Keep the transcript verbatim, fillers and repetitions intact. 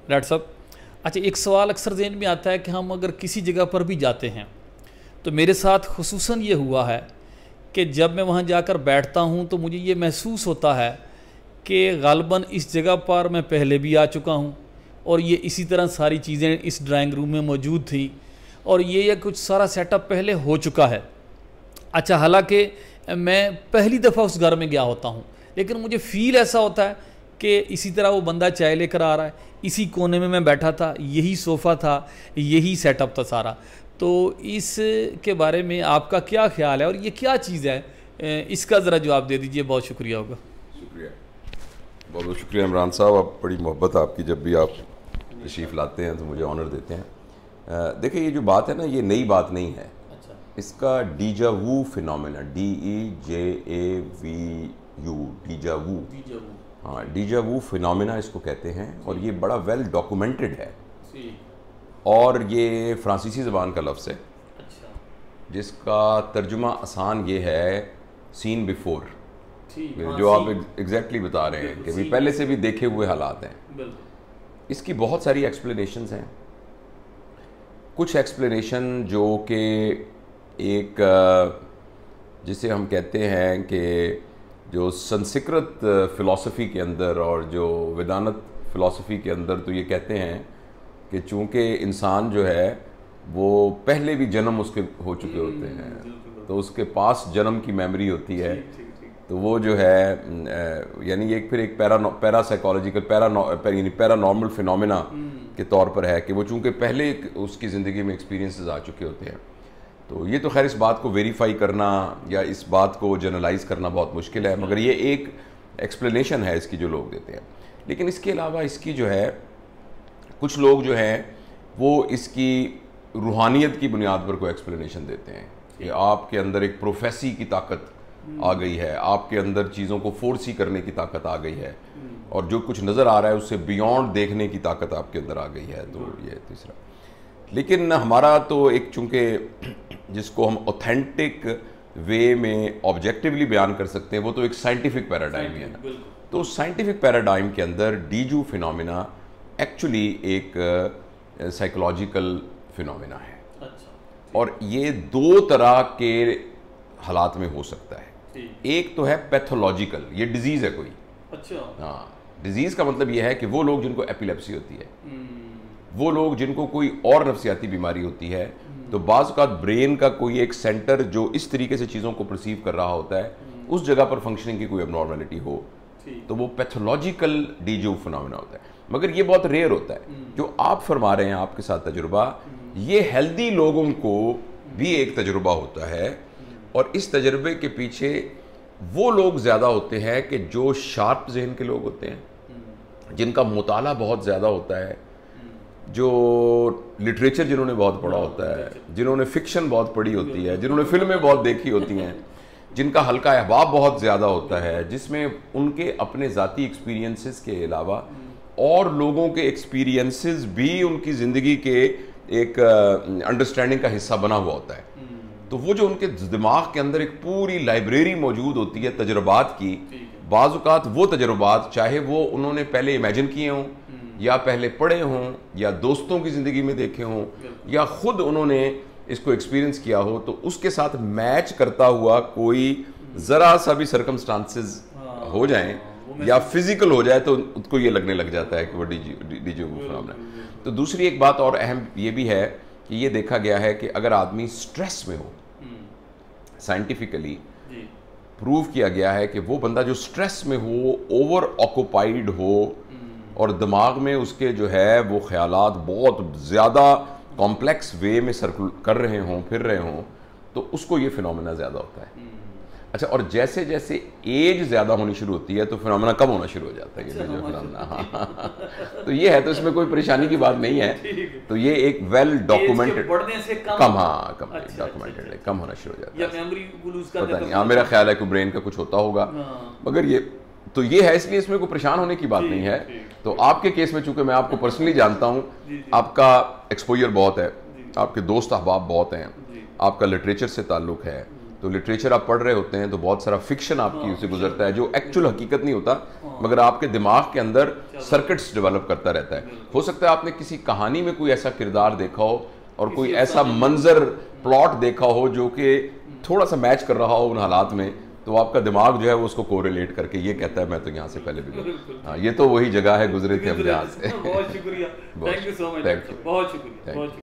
Doctor साहब, अच्छा एक सवाल अक्सर ज़हन में आता है कि हम अगर किसी जगह पर भी जाते हैं तो मेरे साथ खुसूसन ये हुआ है कि जब मैं वहाँ जाकर बैठता हूँ तो मुझे ये महसूस होता है कि ग़ालिबन इस जगह पर मैं पहले भी आ चुका हूँ और ये इसी तरह सारी चीज़ें इस ड्राइंग रूम में मौजूद थी और ये ये कुछ सारा सेटअप पहले हो चुका है। अच्छा, हालांकि मैं पहली दफ़ा उस घर में गया होता हूँ लेकिन मुझे फ़ील ऐसा होता है कि इसी तरह वो बंदा चाय लेकर आ रहा है, इसी कोने में मैं बैठा था, यही सोफ़ा था, यही सेटअप था सारा। तो इस के बारे में आपका क्या ख्याल है और ये क्या चीज़ है, इसका ज़रा जवाब दे दीजिए, बहुत शुक्रिया होगा। शुक्रिया, बहुत बहुत शुक्रिया इमरान साहब। आप बड़ी मोहब्बत आपकी, जब भी आप तशरीफ़ लाते हैं तो मुझे ऑनर देते हैं। देखिए ये जो बात है ना, ये नई बात नहीं है। अच्छा। इसका deja vu phenomena, D E J A V U, deja vu, हाँ डीजा वू फिनोमेना इसको कहते हैं और ये बड़ा वेल डॉक्यूमेंटेड है और ये फ्रांसीसी ज़बान का लफ्ज़ है। अच्छा। जिसका तर्जुमा आसान ये है, सीन बिफोर, जो आप एग्जैक्टली बता रहे हैं कि भी पहले से भी देखे हुए हालात हैं। इसकी बहुत सारी एक्सप्लेनेशंस हैं। कुछ एक्सप्लेनेशन जो कि एक जिसे हम कहते हैं कि जो संस्कृत फ़िलासफ़ी के अंदर और जो वेदांत फ़िलासफ़ी के अंदर, तो ये कहते हैं कि चूँकि इंसान जो है वो पहले भी जन्म उसके हो चुके होते हैं तो उसके पास जन्म की मेमोरी होती है, तो वो जो है यानी एक फिर एक पैरा पैरा साइकोलॉजिकल पैरा यानी पैरानॉर्मल फिनोमेना के तौर पर है कि वो चूँकि पहले उसकी ज़िंदगी में एक्सपीरियंसेस आ चुके होते हैं। तो ये तो खैर इस बात को वेरीफाई करना या इस बात को जनरलाइज़ करना बहुत मुश्किल है, मगर ये एक एक्सप्लेनेशन है इसकी जो लोग देते हैं। लेकिन इसके अलावा इसकी जो है कुछ लोग जो हैं वो इसकी रूहानियत की बुनियाद पर कोई एक्सप्लेनेशन देते हैं कि आपके अंदर एक प्रोफेसी की ताकत आ गई है, आपके अंदर चीज़ों को फोर्सी करने की ताकत आ गई है और जो कुछ नज़र आ रहा है उससे बियॉन्ड देखने की ताकत आपके अंदर आ गई है। तो ये तीसरा। लेकिन हमारा तो एक चूँकि जिसको हम ऑथेंटिक वे में ऑब्जेक्टिवली बयान कर सकते हैं वो तो एक साइंटिफिक पैराडाइम है ना। तो साइंटिफिक पैराडाइम के अंदर डीजू फिनोमेना एक्चुअली एक साइकोलॉजिकल फिनोमेना है। अच्छा। और ये दो तरह के हालात में हो सकता है। एक तो है पैथोलॉजिकल, ये डिजीज़ है कोई। अच्छा। हाँ, डिजीज़ का मतलब ये है कि वो लोग जिनको एपिलेप्सी होती है, वो लोग जिनको कोई और नफ्सियाती बीमारी होती है, तो बाज़ औक़ात ब्रेन का कोई एक सेंटर जो इस तरीके से चीज़ों को परसीव कर रहा होता है उस जगह पर फंक्शनिंग की कोई एबनॉर्मलिटी हो तो वो पैथोलॉजिकल डीजू फिनोमेना होता है। मगर ये बहुत रेयर होता है। जो आप फरमा रहे हैं आपके साथ तजुर्बा, ये हेल्दी लोगों को भी एक तजुर्बा होता है और इस तजर्बे के पीछे वो लोग ज़्यादा होते हैं कि जो शार्प जहन के लोग होते हैं, जिनका मुताला बहुत ज़्यादा होता है, जो लिटरेचर जिन्होंने बहुत पढ़ा होता है, जिन्होंने फ़िक्शन बहुत पढ़ी होती है, जिन्होंने फिल्में बहुत देखी होती हैं, जिनका हल्का अहबाब बहुत ज़्यादा होता है, जिसमें उनके अपने ज़ाती एक्सपीरियंसेस के अलावा और लोगों के एक्सपीरियंसेस भी उनकी ज़िंदगी के एक अंडरस्टैंडिंग का हिस्सा बना हुआ होता है। तो वो जो उनके दिमाग के अंदर एक पूरी लाइब्रेरी मौजूद होती है तजुर्बात की, बाज़ औक़ात वो तजुर्बात चाहे वो उन्होंने पहले इमेजिन किए हों या पहले पढ़े हों या दोस्तों की ज़िंदगी में देखे हों या ख़ुद उन्होंने इसको एक्सपीरियंस किया हो, तो उसके साथ मैच करता हुआ कोई ज़रा सा भी सर्कमस्टांसेस हो जाएं या फिज़िकल हो जाए तो उसको ये लगने लग जाता है कि वो डीजू फिनोमेना। तो दूसरी एक बात और अहम ये भी है कि ये देखा गया है कि अगर आदमी स्ट्रेस में हो, साइंटिफिकली प्रूव किया गया है कि वो बंदा जो स्ट्रेस में हो, ओवर ऑक्यूपाइड हो और दिमाग में उसके जो है वो ख्यालात बहुत ज़्यादा कॉम्प्लेक्स वे में सर्कुल कर रहे हों, फिर रहे हों, तो उसको ये फिनोमेना ज़्यादा होता है। अच्छा, और जैसे जैसे एज ज़्यादा होनी शुरू होती है तो फिनोमेना कम होना शुरू हो जाता है। ये जो फिनोमेना तो ये है, तो इसमें कोई परेशानी की बात नहीं है। तो ये एक वेल डॉक्यूमेंटेड कम, हाँ कम डॉक्यूमेंटेड है, कम होना शुरू हो जाता है। पता नहीं, हाँ मेरा ख्याल है कि ब्रेन का कुछ होता होगा, मगर ये तो ये है, इसलिए इसमें कोई परेशान होने की बात नहीं है। तो आपके केस में चूंकि मैं आपको पर्सनली जानता हूँ, आपका एक्सपोजर बहुत है, आपके दोस्त अहबाब बहुत हैं, आपका लिटरेचर से ताल्लुक़ है, तो लिटरेचर आप पढ़ रहे होते हैं तो बहुत सारा फिक्शन आपकी उससे गुजरता है जो एक्चुअल हकीकत नहीं होता, मगर आपके दिमाग के अंदर सर्किट्स डेवलप करता रहता है। हो सकता है आपने किसी कहानी में कोई ऐसा किरदार देखा हो और कोई ऐसा मंजर प्लॉट देखा हो जो कि थोड़ा सा मैच कर रहा हो उन हालात में, तो आपका दिमाग जो है वो उसको कोरिलेट करके ये कहता है मैं तो यहाँ से पहले भी गया। हाँ, ये तो वही जगह है, गुजरे थे हम जहाँ से। बहुत शुक्रिया, थैंक यू सो मच, बहुत शुक्रिया।